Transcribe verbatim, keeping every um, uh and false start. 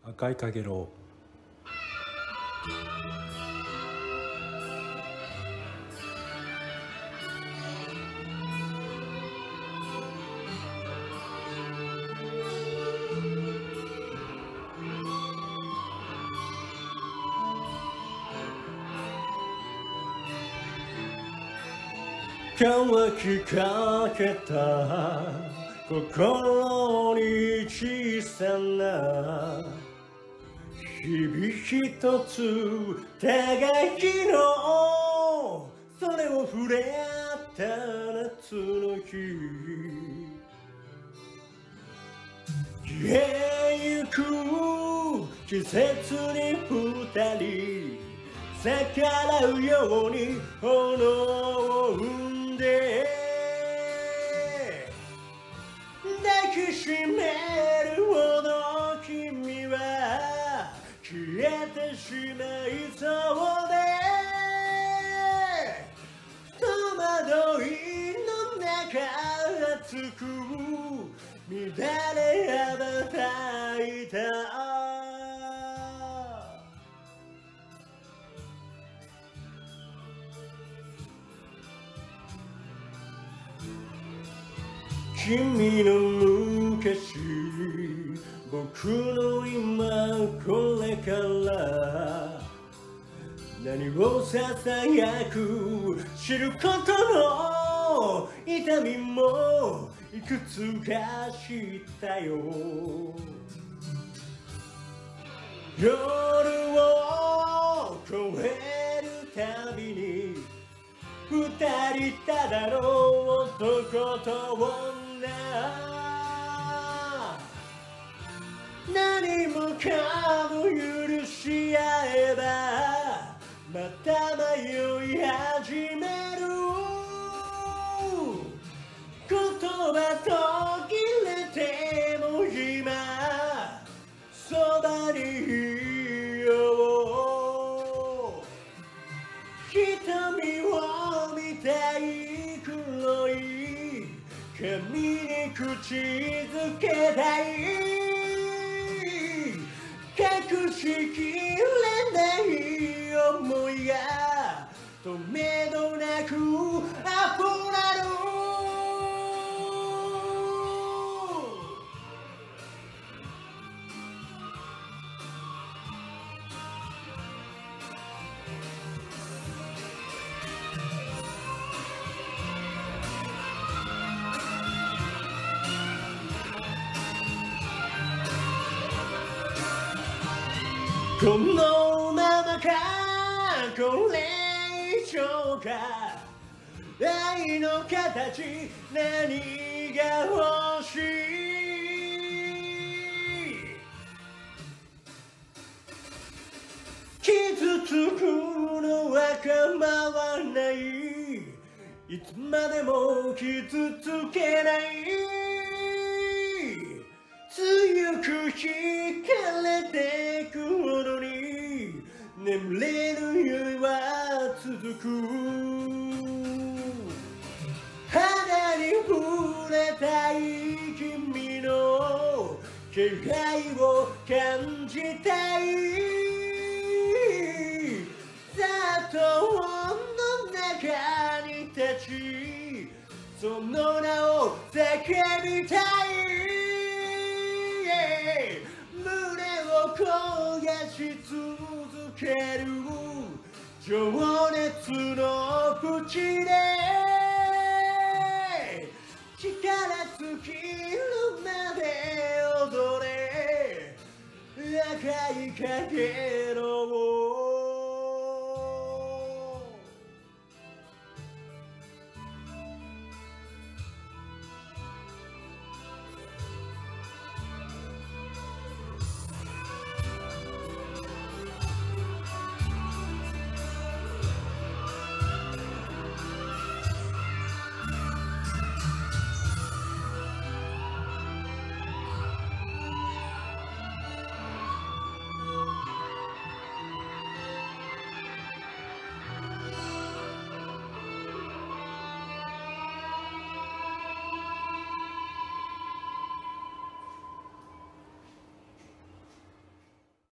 赤いかげろう。 乾きかけた心に小さな日々一つ互いきのそれを触れ合った夏の日消えゆく季節に二人逆らうように炎を生んで抱きしめるほど君は消えてしまいそうで戸惑いの中熱く乱れ羽ばたいた君の昔僕の今これから何をささやく知ることの痛みもいくつか知ったよ夜を越えるたびに二人ただの男と女何もかも許し合えばまた迷い始める言葉途切れても今そばにいよう瞳を見たい黒い髪に口づけたい隠しきれない想いがとめどなく溢れるこのままかこれ以上か愛の形何が欲しい傷つくのは構わないいつまでも傷つけない強く惹かれてくほどに眠れぬ夜は続く肌に触れたい君の気配を感じたい雑音の中に立ちその名を叫びたい胸を焦がし続ける情熱の淵で力尽きるまで踊れ赤い影の